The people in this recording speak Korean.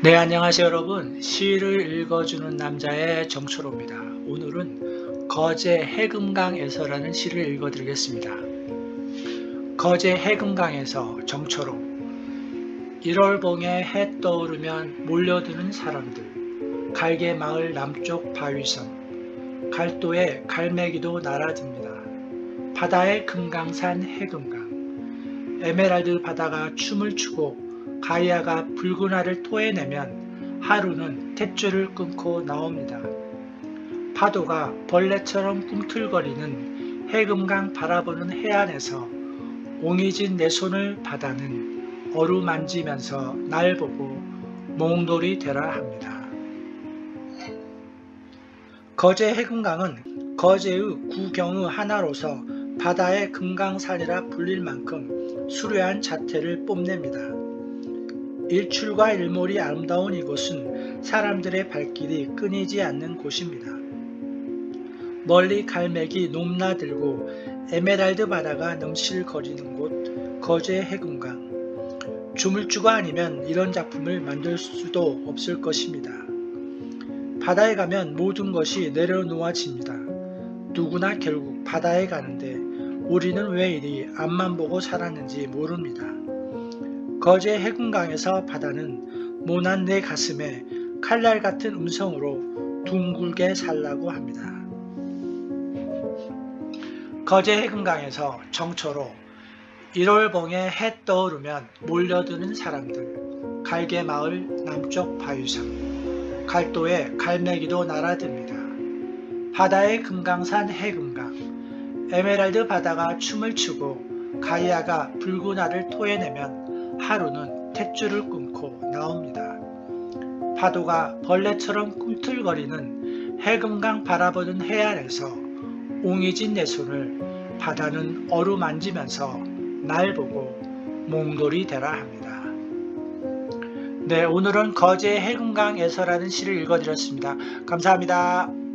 네, 안녕하세요 여러분. 시를 읽어주는 남자의 정초로입니다. 오늘은 거제 해금강에서라는 시를 읽어드리겠습니다. 거제 해금강에서 정초로. 1월봉에 해 떠오르면 몰려드는 사람들, 갈개 마을 남쪽 바위섬, 갈도에 갈매기도 날아듭니다. 바다의 금강산 해금강, 에메랄드 바다가 춤을 추고 가이아가 붉은 알을 토해내면 하루는 탯줄을 끊고 나옵니다. 파도가 벌레처럼 꿈틀거리는 해금강 바라보는 해안에서 옹이진 내 손을 바다는 어루만지면서 날 보고 몽돌이 되라 합니다. 거제 해금강은 거제의 구경의 하나로서 바다의 금강산이라 불릴 만큼 수려한 자태를 뽐냅니다. 일출과 일몰이 아름다운 이곳은 사람들의 발길이 끊이지 않는 곳입니다. 멀리 갈매기 높나들고 에메랄드 바다가 넘실거리는 곳 거제 해금강. 주물주가 아니면 이런 작품을 만들 수도 없을 것입니다. 바다에 가면 모든 것이 내려놓아집니다. 누구나 결국 바다에 가는데 우리는 왜 이리 앞만 보고 살았는지 모릅니다. 거제 해금강에서 바다는 모난 내 가슴에 칼날 같은 음성으로 둥글게 살라고 합니다. 거제 해금강에서 정초로. 1월봉에 해 떠오르면 몰려드는 사람들, 갈개 마을 남쪽 바위섬, 갈도에 갈매기도 날아듭니다. 바다의 금강산 해금강, 에메랄드 바다가 춤을 추고 가이아가 붉은 알을 토해내면 하루는 탯줄을 끊고 나옵니다. 파도가 벌레처럼 꿈틀거리는 해금강 바라보는 해안에서 옹이진 내 손을 바다는 어루만지면서 날 보고 몽돌이 되라 합니다. 네, 오늘은 거제 해금강에서라는 시를 읽어드렸습니다. 감사합니다.